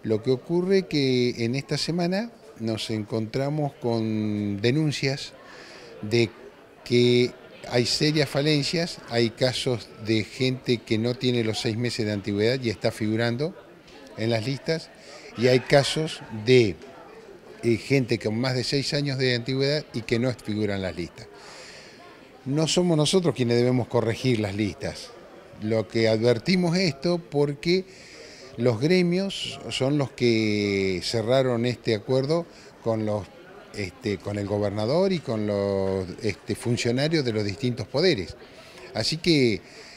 Lo que ocurre que en esta semana nos encontramos con denuncias de que hay serias falencias, hay casos de gente que no tiene los 6 meses de antigüedad y está figurando en las listas, y hay casos de gente con más de 6 años de antigüedad y que no figura en las listas. No somos nosotros quienes debemos corregir las listas. Lo que advertimos esto porque los gremios son los que cerraron este acuerdo con con el gobernador y con los funcionarios de los distintos poderes. Así que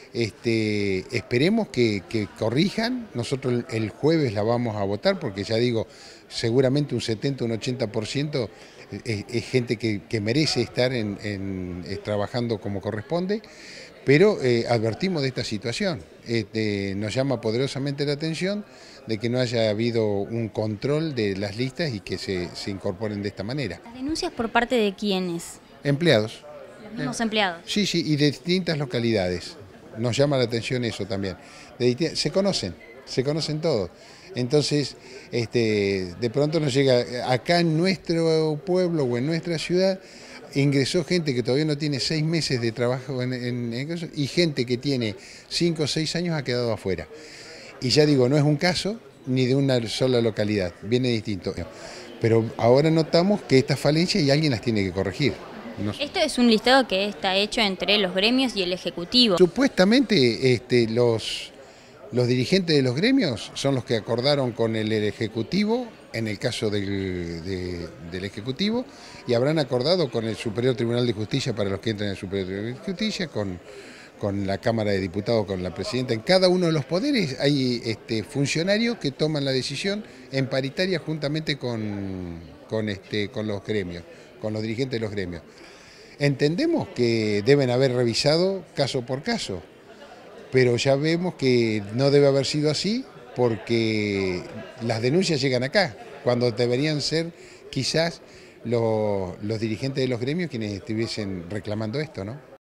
esperemos que corrijan. Nosotros el jueves la vamos a votar porque ya digo, seguramente un 70, un 80% es gente que merece estar trabajando como corresponde, pero advertimos de esta situación. Nos llama poderosamente la atención de que no haya habido un control de las listas y que se incorporen de esta manera. ¿Las denuncias por parte de quiénes? Empleados. Los mismos empleados. Sí, sí, y de distintas localidades. Nos llama la atención eso también. Se conocen todos. Entonces, de pronto nos llega, acá en nuestro pueblo o en nuestra ciudad, ingresó gente que todavía no tiene 6 meses de trabajo y gente que tiene 5 o 6 años ha quedado afuera. Y ya digo, no es un caso ni de una sola localidad, viene distinto. Pero ahora notamos que estas falencias y alguien las tiene que corregir. Esto es un listado que está hecho entre los gremios y el Ejecutivo. Supuestamente los dirigentes de los gremios son los que acordaron con el Ejecutivo, en el caso del Ejecutivo, y habrán acordado con el Superior Tribunal de Justicia para los que entran en el Superior Tribunal de Justicia, con la Cámara de Diputados, con la Presidenta. En cada uno de los poderes hay funcionarios que toman la decisión en paritaria juntamente con los gremios, con los dirigentes de los gremios. Entendemos que deben haber revisado caso por caso, pero ya vemos que no debe haber sido así porque las denuncias llegan acá, cuando deberían ser quizás los dirigentes de los gremios quienes estuviesen reclamando esto, ¿no?